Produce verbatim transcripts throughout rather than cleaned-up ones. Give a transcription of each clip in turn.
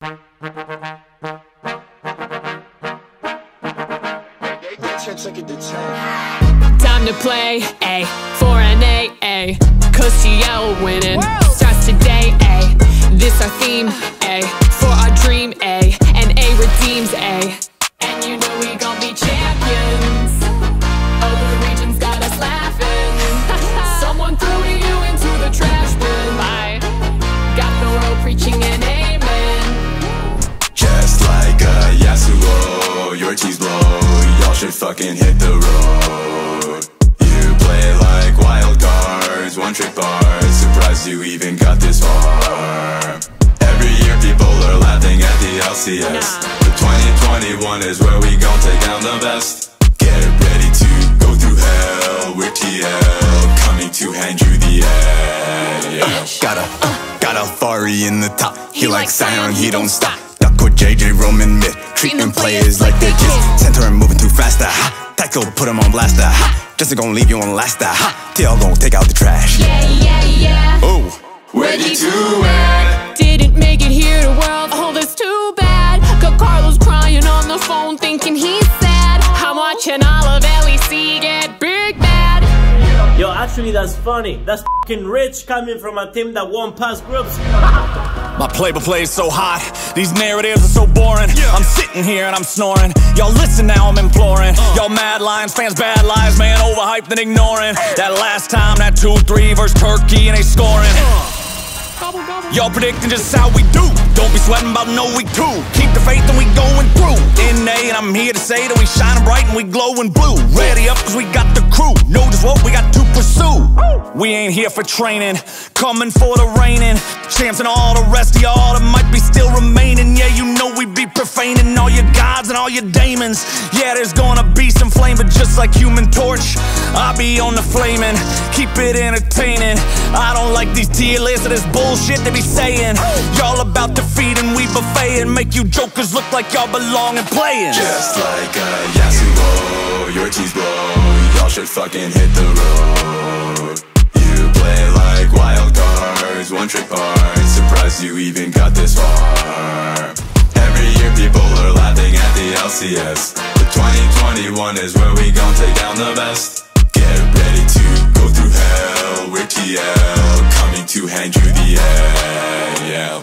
Time to play, A, for an A, A, cause T L winning starts today, A. This our theme, A, for our dream, A, and A redeems, A. And you know we gon' be champions. Over the region's got us laughing. Someone threw you into the trash bin. Bye. Got the world preaching and amen. Just like a Yasuo, your team's blow. Y'all should fucking hit the road. You play like wild cards, one trick bars. Surprised you even got this far. Every year people are laughing at the L C S. Nah. But twenty twenty-one is where we gon' take down the best. Get ready to go through hell. We're T L, coming to hand you the edge. uh, Got a, uh, got Alphari in the top. He, he like Sion, he don't stop. CoreJJ roaming mid, treating players like they're kids. Santorin moving too fast, ha. Tackle, put him on blaster, ha. Just gon' leave you on last, ha. T L gon' take out the trash. Yeah, yeah, yeah. Oh, ready to win. Didn't make it here to world, oh that's too bad. Got Carlos crying on the phone thinking he's sad. I'm watching all of L E C get big bad. Yo, actually that's funny. That's f***ing rich coming from a team that won past groups. My play-by-play is so hot, these narratives are so boring. yeah. I'm sitting here and I'm snoring. Y'all listen now, I'm imploring. uh. Y'all mad lions, fans bad lies, man, overhyped and ignoring. That last time, that two three versus Turkey and they scoring. uh. Y'all predicting just how we do. Don't be sweating about no week two. Keep the faith and we going through. N A and I'm here to say that we shining bright and we glowing blue. Ready up cause we got the crew. Know just what we got to pursue. We ain't here for training, coming for the reigning champs and all the rest of y'all that might be still remaining. Yeah, you know we be profaning all your gods and all your daemons. Yeah, there's gonna be some flame, but just like Human Torch, I'll be on the flaming. Keep it entertaining. I don't like these tier lists of this bullshit they be saying. Y'all about defeat and we buffet and make you jokers look like y'all belong and playing. Just like a Yasuo, your team's blow. Y'all should fucking hit the road. You play like wild cards, one trick bars. Surprised you even got this far. Every year people are laughing at the L C S. But twenty twenty-one is where we gon' take down the best. Get ready to go through hell. We're T L, coming to hand you the edge. Yeah.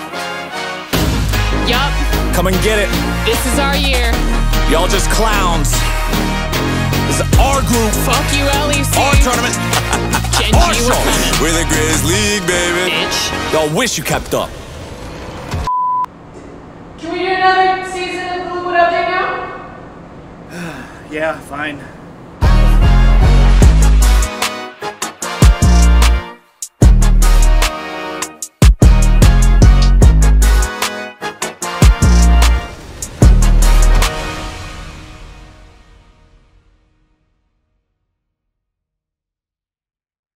Yup. Come and get it. This is our year. Y'all just clowns. This is our group. Fuck you, L E C. Our tournament. Our show. We're the Grizz League, baby. Bitch. Y'all wish you kept up. Can we do another season of Blue Update now? Yeah, fine.